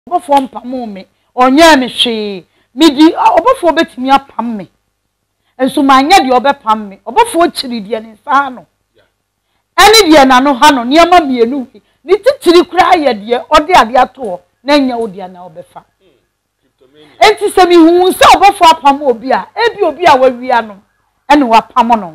Obofuor mpamo me onye me hwe midi Obofuor betimi apam me enso manya de obepam me Obofuor chiri de ne sa no eni de na no ha no niam mienu ni titiri kura ye de ode ade ato na nya ode na obefa enti se mi hu se Obofuor apam obi a ebi obi a wawia no ene wapam no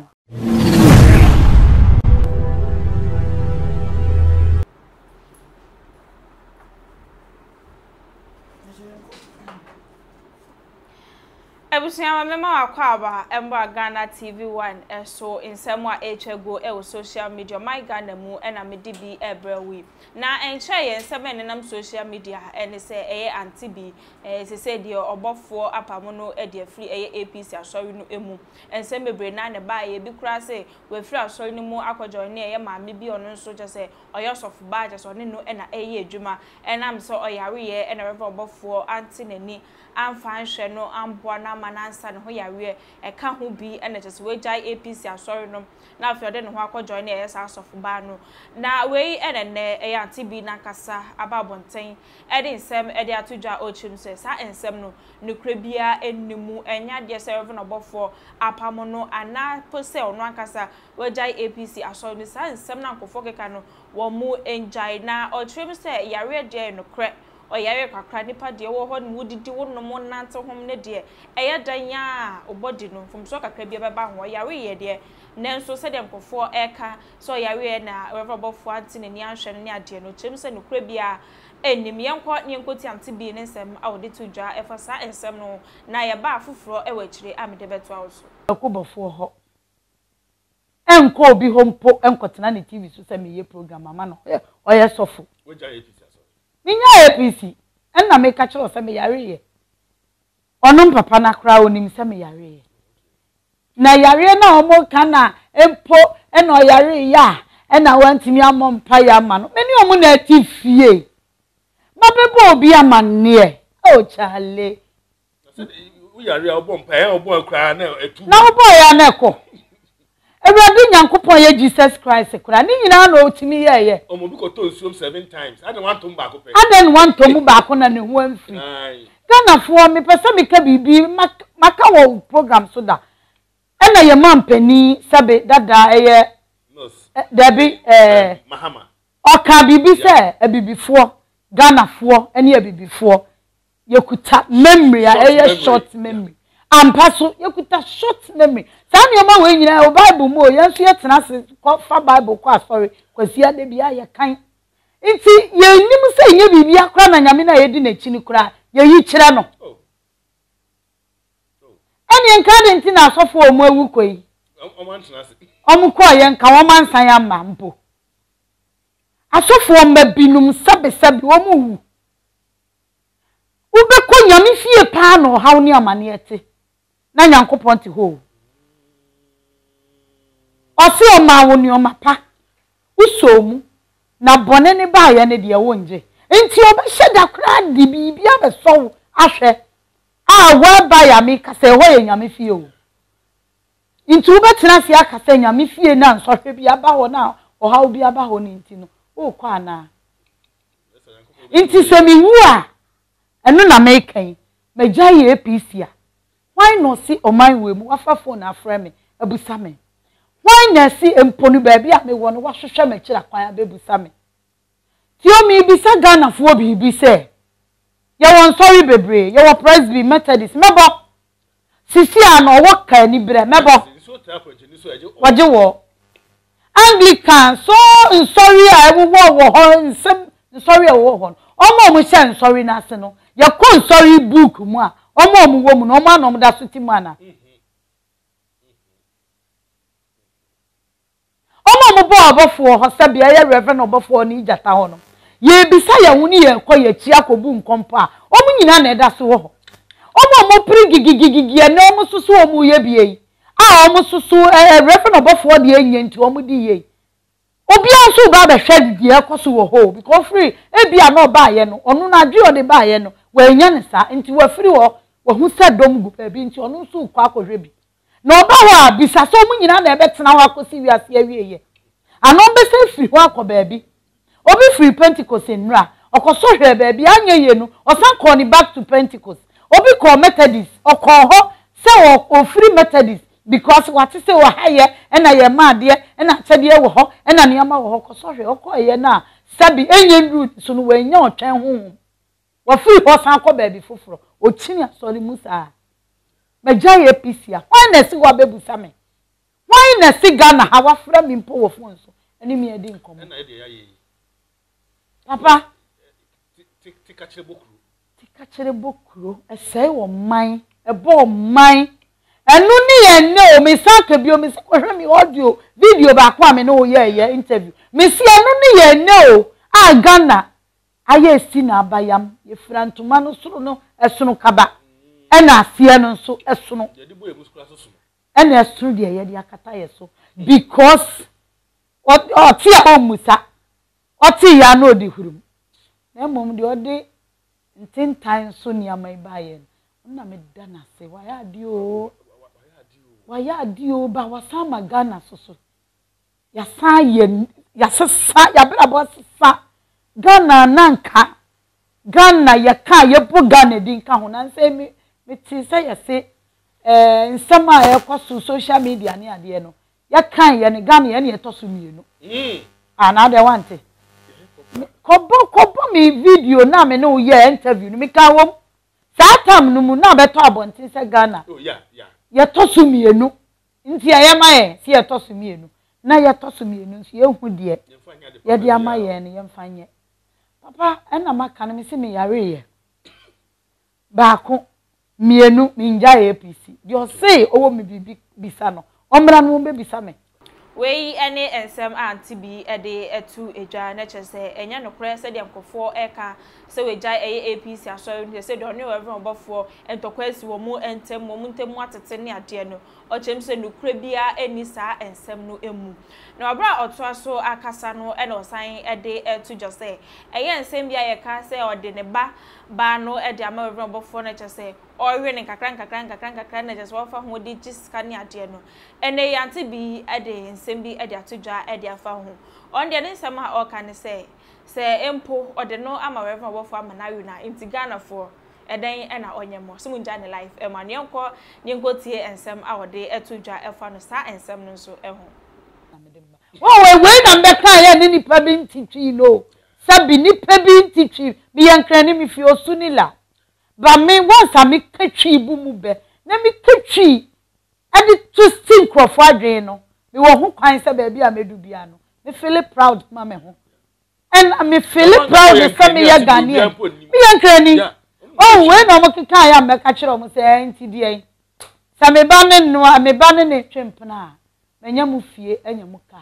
Ebusuya mema akwaba emba Ghana TV1 so insemo a echego e social media my Ghana mu na medibi ebrewi na enche ye nseme nenam social media ene se eye Auntie B se de Obofuor apamo no e de free eye APC asori no emu enseme bre na ne ba ye bi kura se we free asori no mu akwajo ne eye maame bi ono nso je se oyosofu ba je so ne no na eye adwuma enam so oyare ye ene Rev Obofuor Auntie nani amfa nhwe no amboa na manansa ne ho yawe eka ho bi ene chese we jai APC asori no na afiode ne ho akwajo ne eye sa asofu ba no na we ene ne Auntie B na kasa ababonten ede nsem ede atudwa ochim se sa ensem no nukre bia enimu enya de se Rev Obofuor apamo no ana pose ono akasa we jai APC asori sa ensem na nkofo keka no wo mu enjai na ochim se yare de nukre oyare kwakra nipa de wo ho no wudidi wo no mo nante hom ne de eye dan ya obodi no fom so kakra bia beba ho oyare ye de nenso se de nkofo eka so oyare na Rev Obofuor Auntie ne anhwe ne ade no chem se nokra bia enim yenkoti Auntie B ne nsem awde tudwa efasa ensem no na ye ba afufuro e wachire amede beto awso Obofuor ho enko obi hompo enkotena ne TV so se meye program ama no oye sofo weja APC Ninya APC enna me ka kire se me yare ye onum papa na kra onim se me yare ye na yare na omo kana empo ena oyare ya ena wantimi amompa ya ma no meni omo na atifie ma bebo obi amanne o chale we yare obompa e obo kra na etu na obo ya na ko Ewurade Nyankopon ye Jesus Christ kura ni nyina na otimi ye omo bi ko to nsuom 7 times I don't want to back up aden want to mu baako na ne ho amfiri Ghana fo me pese me ka bibi maka wo program so da ena ye mampani sabe dada eye Debi Mahama oka bibi se ebibifo Ghana fo ene ebibifo yekuta memory eye short memory ampaso yekuta short memory Sani oma we nyina o Bible mo yenso yetena se fa Bible kwa asori kwasi ade bia ye kan nti ye nim se nye bibia kra na nyame na yedi na chini kra ye yi kire no eni nka de nti na asofo omo awu koi omo antena se omo ko ye nka wo mansan ya ma mpo asofo omba binum sabe omo wu ube ko nyame fie pa no hawo ni amane ete na Nyankopon ti ho Osi oma woni oma pa usomu na bone ne ba ya ne de wonje enti obehye da kra di bibia be so ahwe wa ba ya mi kase ho ye nyame fie o enti ubetena se akase nyame fie na nsohwe bia ba ho na ohaw bia ba ho ni enti no o kwa ana enti se mi wu a eno na mekan magya ye APC a why no si oman we mu afafo na afre me abusa me why na si emponu baabi a me wo no wahwehwe me kira kwan abebusa me ti o mi bisa Ghana fo bibi se ye won sorry bebre ye wo presby Methodist mebo sisi an owo ka ni bre mebo waje wo Anglican so sorry a wo ho nsem sorry a wo ho omo mo sha sorry na ase no ye ko sorry book mu a omo wo mu no omo anom da so ti mu ana Omo bo Obofuor ho se bia ye Rev Obofuor ni jata ho no ye bisa ya huni ye ko ye chi akobu nkompo a omo nyina na eda so ho omo pri gigigigi na omo susu omo ye bie a omo susu Rev Obofuor de enye nti omo di ye obi anso ba be hwe di e koso wo ho because free e bia na oba ye no onu na adwe o de ba ye no we nya ne sa nti wa free wo hu se dom gu pa bi nti onu nso kwa akohwe bi na oba wa bisa so mu nyina na ebetena ho akosi wiase awieye ano be se free ho akọ baabi obi free Pentecost enra okoso hwe baby anyeye no osan call ni back to Pentecost obi call Methodist okọ se o free Methodist because what say o haye na ye maade na chede wo ho na niam wo ho koso hwe okoye na sabi enye root so no wanya otwen ho wa free ho san call baby foforo o chini asori musa magya APC a why na si wa bebusa me why na si Ghana ha wa fra mi mpo wo phone so ani mi edi nkomo na e de ya ye papa tika chere bokuro esey wo man ebo man enu ni ye ne o mi sanke bi o mi ko hwe mi audio video ba kwa me no ye interview mi si enu ni ye ne o a Ghana aye si na abayam ye frantuma no soro no esono kaba ena asie no so esono ye di boye muskula so so ena esono de ye de akata ye so because o ti a musa o ti ya no di hurum na mom de ode ntintan so niamai baye na me dana se waya adio ba wasama Ghana so ya saye ya sesa ya brabo sesa Ghana nanka Ghana ya ka ye bu Ghana din ka ho na se me ti se ya se nsema ya kwaso social media ne ade no ya kan ye ne Ghana ye ne etoso mienu ana de wante kobo mi video na me no ye interview ni mi ka wom saa tam no mu na beto abontin se Ghana ye toso mienu nti ya maye si ye toso mienu na ye toso mienu si ehu de ye de amaye ne ye mfanye papa ena maka na mi se me yare ye baako mienu minja APC yo say owo mi bibi bisa no omra no be bisa me we any ensem Auntie B de etu eja na chese enya no kure se de nkofo eka se we jai APC aso se do ne Rev Obofuor entokwasi wo mu ntemu atete ne ade no o chem se no kure bia eni saa ensem no emu na obra oto aso akasa no e no san de etu jose eye ensem bia ye ka se o de ne ba no e de ama Rev Obofuor na chese o we ne kakran na jese wo fa ho de jiska ne ade no ene Auntie B de sembi edi atudwa edi afa ho on de nsem a o kan se empo ode no ama Rev Obofuor ama na na inti Ghana for eden na onyemo so munja ne life e ma ne nko tie ensem a ode atudwa efa no sa ensem no so ho we na mbeka ya ni nipa bi ntitwi no sabi nipa bi ntitwi mi yankran ni mi fi osunila ba me once mi katwi bu mu be na mi katwi edi to sink crofo adwen no me wo ho kwan se ba bia medu bia no me feel proud ma me ho and me feel proud se me ya Ghanaian me yankrani oh we na mo keka ya me ka kire mo se enti die sa me ba ne no me ba ne twempna menya mu fie enya mu ka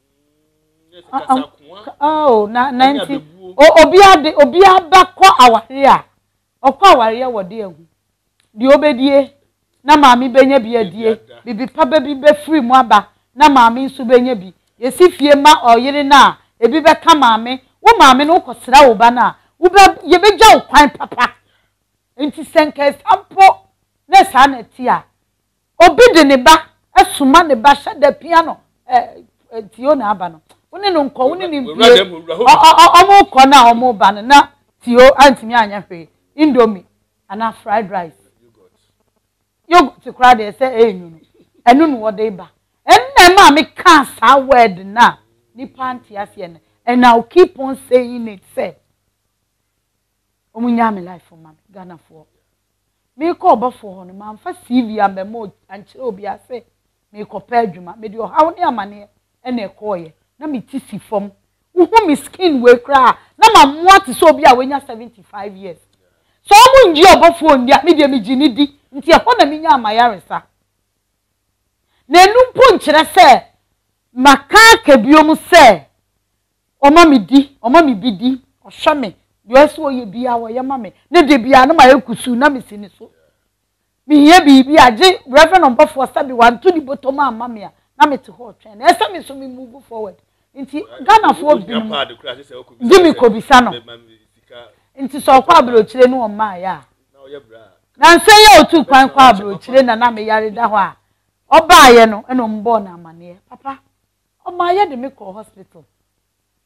oh na 90 obi aba ko aware a okọ aware wo de ehu di obedie na maami benya bi adie bibi papa bi be free mu aba na maami nso benya bi yesi fie ma oyire na ebi be ka maami wo maami no kosra wo ba na wo be ye beja wo kwan papa enti senke sampo na sa na ti a obi de ne ba asuma ne ba hye da piano tio na aba no woni no nko woni ni omo ko na omo ba na tio antimi anya hwe indomie ana fried rice yogurt kra de say enu no wode ba enna ma me ka sa word na ni panty ase na and I'll keep on saying it say omunya me life for ma Ghana for me ko Obofuor no ma fa CV am mo anche obi ase me ko pa adwuma me de o hawo ne amane na ekoye na me ti si fom wo me skin we kra na ma mo ati so obi a wenya 75 years so omu nji Obofuor ndia me de me gini di nti e ho na me nya amayaresa na enu mpo nkyere se maka ka biom se oma me bidi ohwa me yeso oye bia wo ye ma me ne de bia no ma ekusu na me sini so me hie bibi age Rev Obofuor sabi wan to di bottom ama me na me te ho twen na esa me so me move forward nti Ghana for bi me ko bisa no nti so kwa abrochire no o ma ya na nse ye otu kwan kwa abrochire na me yare da ho a oba ye no eno mbo na amane papa o ma ye de me ko hospital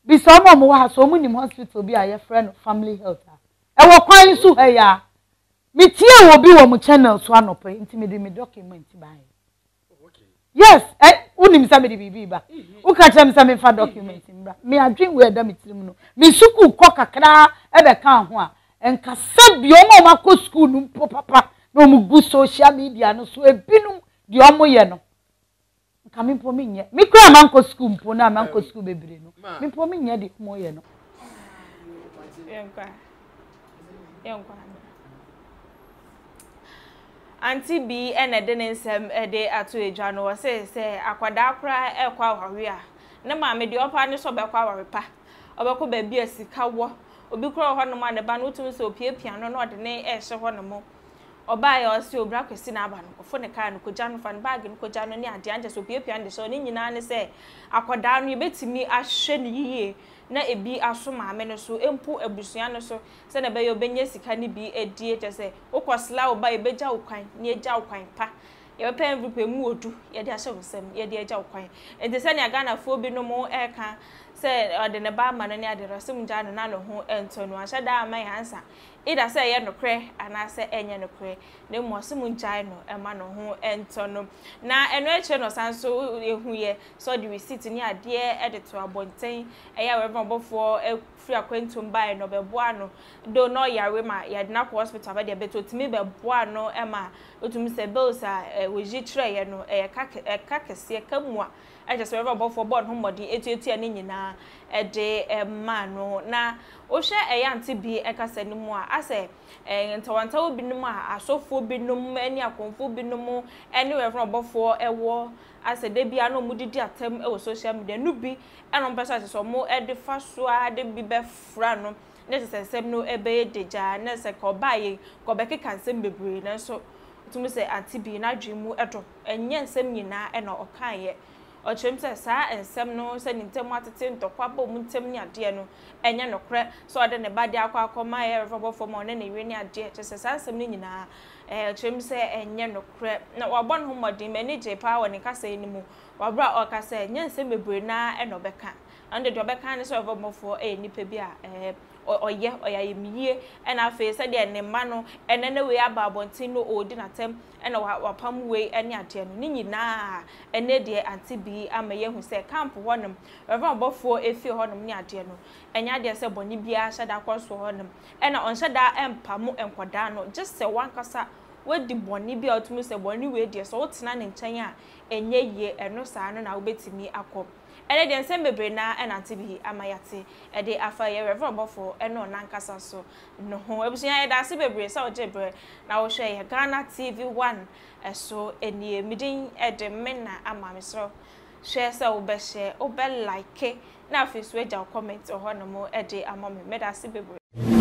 bi so mo wa so mu nim hospital bi a ye friend family health e wo kwan su ha ya me tie wo bi wo mu channel so anope nti me de me document ba yes unim sa me de bibi ba u ka chem sa me fa document mbra me adwen we da me tirim no me suku kọ kakra e be kan ho a enka sabi o ma kọ school no papa no mu gu social media no so ebinum di o mo ye no nka me po me nye me kura man kọ school mpo na man kọ school bebre no me po me nye di mo ye no Yonkwa Auntie B ene de nsem de ato edwa no se akwada akra ekwa wahwe a na ma me de opa ne so bekwa wahwe pa obekọ ba bi asika wo obi kro ho no ma ne ba no tum se opiapia no no de ne ehye ho no mo oba ya osi obra kwesi na aba no kofo ne ka no koja no fa ne bag no koja no ne ade anje so opiapia de so ne nyina ne se akwada no yebetimi ahwe ne yiye na ebi aso maame no so empu abusua no so se na be yo benye sika ne bi edie je se ukosla oba ebeja ukwan ne eja ukwan pa ye pe envripe mu odu ye de ahye wosem ye de eja ukwan ente se ne Ghana fo bi no mo eka se ode ne ba ma no ne ade rosem ja no na no ho ento no ahye da ama ya ansa ida se ye no kre ana se enye no kre ne mo se mu njai no ema no ho ento no na eno eche no sanso ehu ye so the receipt ni ade e de to abonten eya Rev Obofuor free akwentum bai no beboa no do no yare ma ya de na hospital ba de beto timi beboa no ema otum se bills a woji tre ye no ka kese kamua just Rev Obofuor board homodi etuetu ani nyina de ma no na o hwe Auntie B ekasa ni mu a ase ntawanta obi num a asofo bi num ani akonfo bi num ani Rev Obofuor ewo ase de bia no mudidi atem e social media no bi eno mpesa ase so mo e de fa so a de bi be fra no ne se sem no ebe deja ne se ko baye ko be keka nsem bebre na so tumi se Auntie B na dwemu edo enye nsem nyina e na okan ye o chemse sa ensem no se nintem atete ntokwa ba mu ntem ni ade no enye nokre so ade ne bade akwa ye Rev Obofuor mo ne ne wi ni ade chese sa ensem ni nyina chemse enye nokre na wabon homodi manage pa woni kasa ni mu wabra o kasa enye ensem bebre na e no beka ande de obeka ne so Rev Obofuor nipa bi a oye oyayemie ena afa se de ne ma no ene ne we aba abontin no odi natem ena wapam we ene ade no ni nyina ene de Auntie B amaye hu se camp honum Rev Obofuor efi honum ni ade no enya de se boni bia hyada kwaso honum ena on hyada empamu enkoda no just se wankasa wedi boni bia otumi se boni we de so wotena ne nchen a enye ye eno saa no na wobetimi akọ ene de nsem bebre na Auntie B amayate e de afa ye Rev Obofuor eno nankasa so no ho ebusuya ye da se bebre sa ojebre na wo hwe ye Ghana TV1 eso enie midin e de mena amamesro share se wo be share wo be like na afi so eja comment ho no mo e de amame me da se bebre